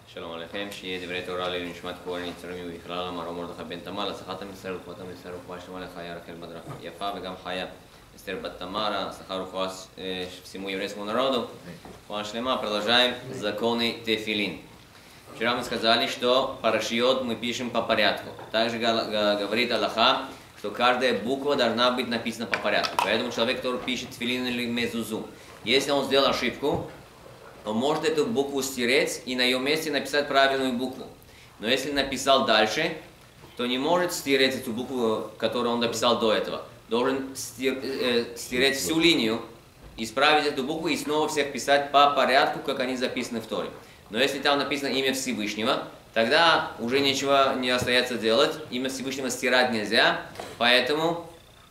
שלום עליכם, שיהיה דברי תורה לנשמת כהן יצרמי ובכלל אמרו מרדכי בן תמר, להצלחת עם ישראל ורפואתם ישראל רפואה שלמה לחיה רחל בת יפה וגם חיה אסתר בת Тамара, הצלחה רפואה всему еврейскому народу, рфуа шлема. Продолжаем законы тефилин. Вчера мы сказали, что парашиот мы пишем по порядку. Также говорит Аллаха, что каждая буква должна быть написана по порядку. Поэтому человек, который пишет тефилин или мезузу, если он сделал ошибку, он может эту букву стереть и на ее месте написать правильную букву. Но если написал дальше, то не может стереть эту букву, которую он написал до этого. Должен стереть всю линию, исправить эту букву и снова всех писать по порядку, как они записаны в Торе. Но если там написано имя Всевышнего, тогда уже ничего не остается делать. Имя Всевышнего стирать нельзя, поэтому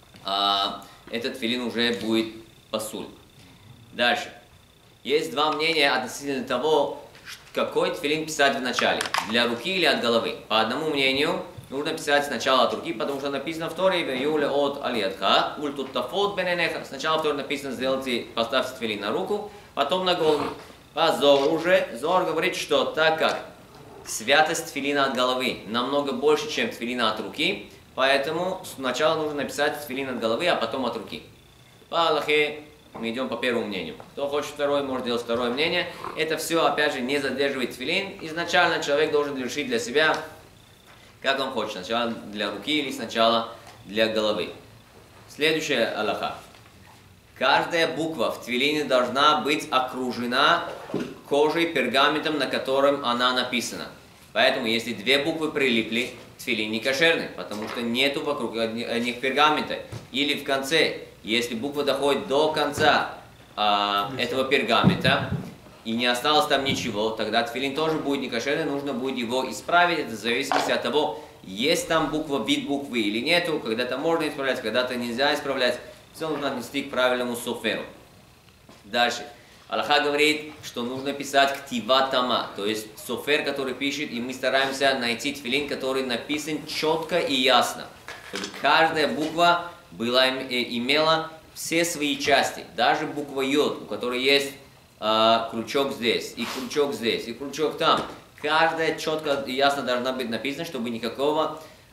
этот тефилин уже будет пасуль. Дальше. Есть два мнения относительно того, какой тефилин писать в начале, для руки или от головы. По одному мнению, нужно писать сначала от руки, потому что написано в Торе «Веюле от алиатха, ультуттафот бененеха». Сначала в Торе написано «Сделайте, поставьте тефилин на руку, потом на голову». По Зору уже, Зор говорит, что так как святость тефилина от головы намного больше, чем тефилина от руки, поэтому сначала нужно написать тефилин от головы, а потом от руки. По Аллахе мы идем по первому мнению. Кто хочет второе, может делать второе мнение. Это все, опять же, не задерживает тефилин. Изначально человек должен решить для себя, как он хочет. Сначала для руки или сначала для головы. Следующая Аллаха. Каждая буква в тефилине должна быть окружена кожей, пергаментом, на котором она написана. Поэтому, если две буквы прилипли, тефилин не кошерный, потому что нету вокруг них пергамента. Или в конце, если буква доходит до конца этого пергамента, и не осталось там ничего, тогда тефилин тоже будет не кошерный, нужно будет его исправить. Это в зависимости от того, есть там буква, вид буквы или нету, когда-то можно исправлять, когда-то нельзя исправлять. Все нужно отнести к правильному соферу. Дальше. Аллаха говорит, что нужно писать ктива тама, то есть софер, который пишет, и мы стараемся найти тефилин, который написан четко и ясно, чтобы каждая буква имела все свои части, даже буква йод, у которой есть крючок здесь, и крючок здесь, и крючок там. Каждая четко и ясно должна быть написана, чтобы никакой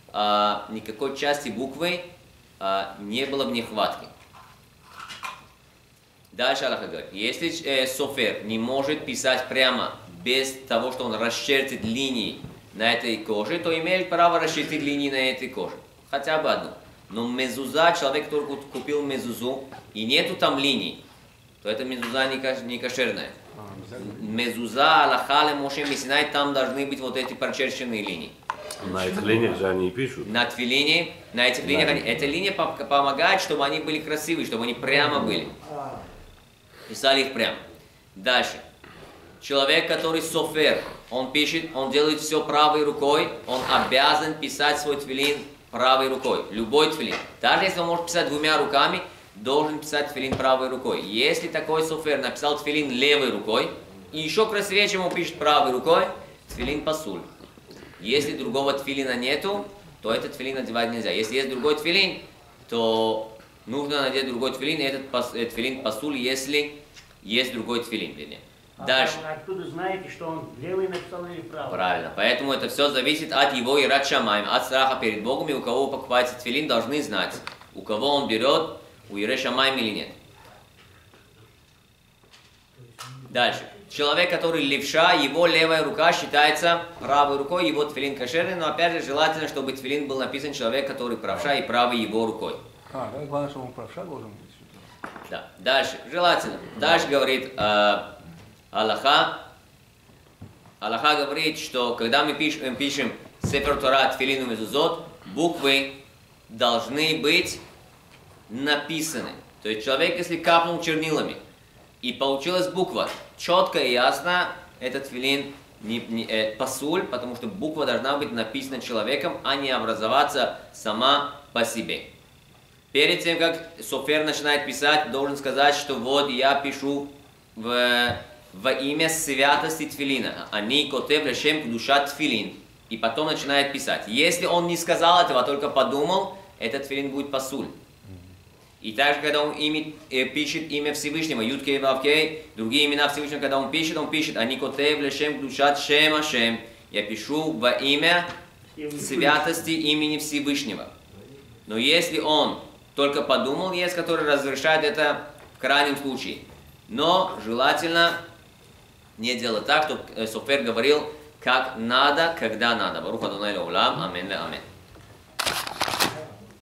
части буквы не было в нехватке. Дальше Аллах говорит, если софер не может писать прямо, без того, что он расчертит линии на этой коже, то имеет право расчертить линии на этой коже. Хотя бы одну. Но мезуза, человек, который купил мезузу, и нету там линий, то эта мезуза не кошерная. Мезуза, Аллаха, Моше, Мессинай, там должны быть вот эти прочерченные линии. На этих линиях же они и пишут. На этих линиях, эта линия помогает, чтобы они были красивые, чтобы они прямо были. Писали их прямо. Дальше. Человек, который софер, он пишет, он делает все правой рукой, он обязан писать свой тефилин правой рукой. Любой тефилин. Даже если он может писать двумя руками, должен писать тефилин правой рукой. Если такой софер написал тефилин левой рукой, и еще красивее, чем он пишет правой рукой, тефилин пасуль. Если другого тефилина нету, то этот тефилин надевать нельзя. Если есть другой тефилин, то нужно надеть другой тефилин, и этот тефилин пасуль, если есть другой тефилин. Дальше. Откуда знаете, что он левый написал или правый? Правильно. Поэтому это все зависит от его ират шамаим, от страха перед Богом, и у кого покупается тефилин, должны знать, у кого он берет, у ират шамаим или нет. Дальше. Человек, который левша, его левая рука считается правой рукой, его тефилин кошерный, но опять же желательно, чтобы тефилин был написан человек, который правша, и правой его рукой. Главное, чтобы он правша должен быть. Да. Дальше. Желательно. Дальше говорит Аллаха. Аллаха говорит, что когда мы пишем Сефер Тора тефилин мезузот, буквы должны быть написаны. То есть человек, если капнул чернилами, и получилась буква четко и ясно, этот тефилин пасуль, потому что буква должна быть написана человеком, а не образоваться сама по себе. Перед тем, как софер начинает писать, должен сказать, что вот я пишу во имя святости тефилина. Они котев лешем душа тефилин. И потом начинает писать. Если он не сказал этого, а только подумал, этот тефилин будет пасуль. И также, когда он пишет имя Всевышнего, Юд-Кей, Вав-Кей, другие имена Всевышнего, когда он пишет, они котев лешем ключат шем ашем. Я пишу во имя святости имени Всевышнего. Но если он только подумал, есть, который разрешает это в крайнем случае. Но желательно не делать так, чтобы Софер говорил, как надо, когда надо. Барух Адонай леулам. Амин ле амин.